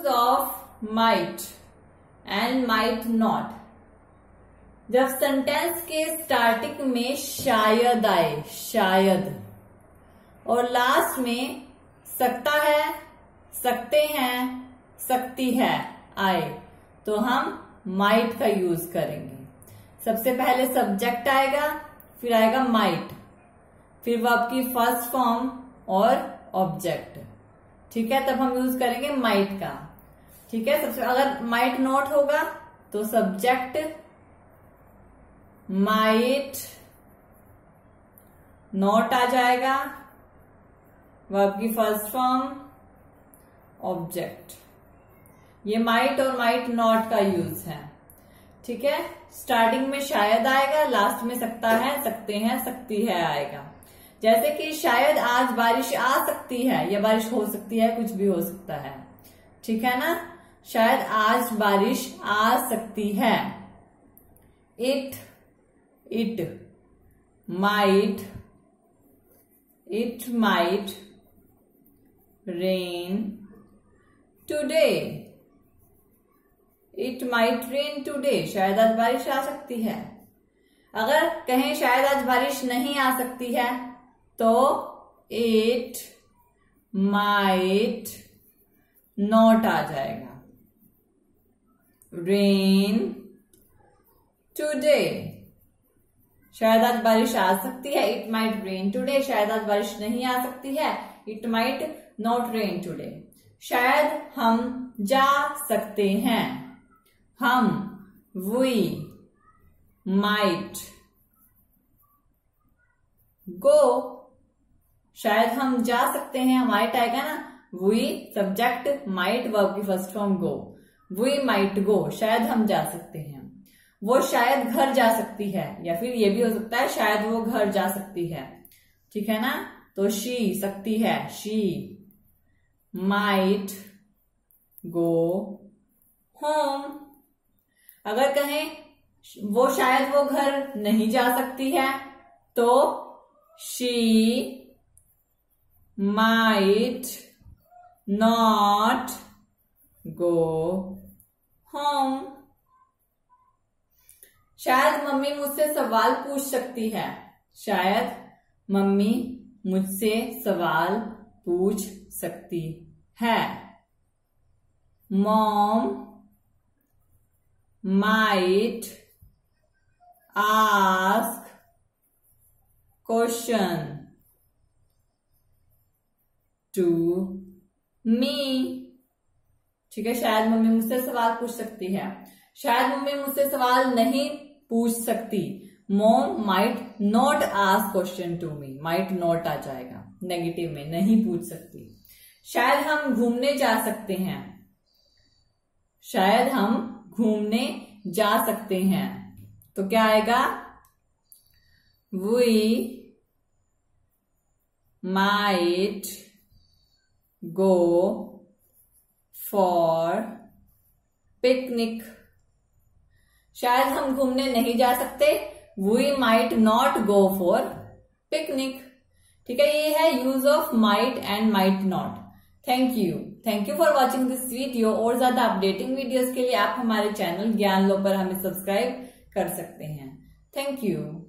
Of might and might not. जब sentence के starting में शायद आए, शायद, और लास्ट में सकता है, सकते हैं, सकती है आए, तो हम माइट का यूज करेंगे। सबसे पहले सब्जेक्ट आएगा, फिर आएगा माइट, फिर वर्ब की फर्स्ट फॉर्म और ऑब्जेक्ट। ठीक है, तब हम यूज करेंगे माइट का। ठीक है, सबसे अगर माइट नॉट होगा तो सब्जेक्ट माइट नॉट आ जाएगा, वर्ब की फर्स्ट फॉर्म ऑब्जेक्ट। ये माइट और माइट नॉट का यूज है। ठीक है, स्टार्टिंग में शायद आएगा, लास्ट में सकता है, सकते हैं, सकती है आएगा। जैसे कि शायद आज बारिश आ सकती है, या बारिश हो सकती है, कुछ भी हो सकता है। ठीक है ना, शायद आज बारिश आ सकती है। It might rain today. It might rain today, शायद आज बारिश आ सकती है। अगर कहें शायद आज बारिश नहीं आ सकती है तो इट माइट नॉट आ जाएगा। रेन टुडे, शायद आज बारिश आ सकती है, इट माइट रेन टुडे। शायद आज बारिश नहीं आ सकती है, it might not rain today. शायद हम जा सकते हैं, हम वी माइट गो। शायद हम जा सकते हैं, माइट आएगा ना, वी सब्जेक्ट, माइट वर्ब की first form go, we might go, शायद हम जा सकते हैं। वो शायद घर जा सकती है, या फिर ये भी हो सकता है शायद वो घर जा सकती है। ठीक है ना, तो शी सकती है, शी माइट गो होम। अगर कहें वो शायद वो घर नहीं जा सकती है तो she might not go home. शायद मम्मी मुझसे सवाल पूछ सकती है, शायद मम्मी मुझसे सवाल पूछ सकती है। Mom might ask question to me. ठीक है, शायद मम्मी मुझसे सवाल पूछ सकती है। शायद मम्मी मुझसे सवाल नहीं पूछ सकती, mom might not ask question to me, might not आ जाएगा नेगेटिव में, नहीं पूछ सकती। शायद हम घूमने जा सकते हैं, शायद हम घूमने जा सकते हैं, तो क्या आएगा, we might go for picnic. शायद हम घूमने नहीं जा सकते, we might not go for picnic. ठीक है, ये है use of might and might not. Thank you for watching this video. और ज्यादा अपडेटिंग वीडियोस के लिए आप हमारे चैनल ज्ञान लो पर हमें सब्सक्राइब कर सकते हैं। Thank you.